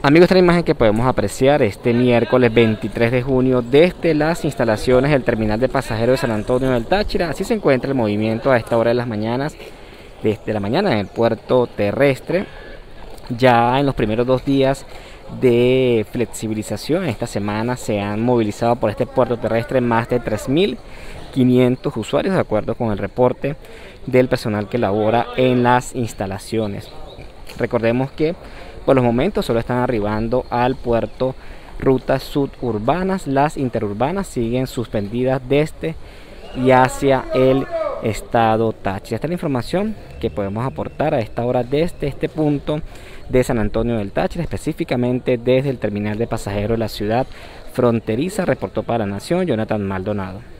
Amigos, esta imagen que podemos apreciar este miércoles 23 de junio desde las instalaciones del terminal de pasajeros de San Antonio del Táchira. Así se encuentra el movimiento a esta hora de las mañanas, desde la mañana en el puerto terrestre. Ya en los primeros 2 días de flexibilización esta semana se han movilizado por este puerto terrestre más de 3.500 usuarios, de acuerdo con el reporte del personal que labora en las instalaciones. Recordemos que por los momentos solo están arribando al puerto rutas suburbanas. Las interurbanas siguen suspendidas desde y hacia el estado Táchira. Esta es la información que podemos aportar a esta hora desde este punto de San Antonio del Táchira, específicamente desde el terminal de pasajeros de la ciudad fronteriza. Reportó para la Nación Jonathan Maldonado.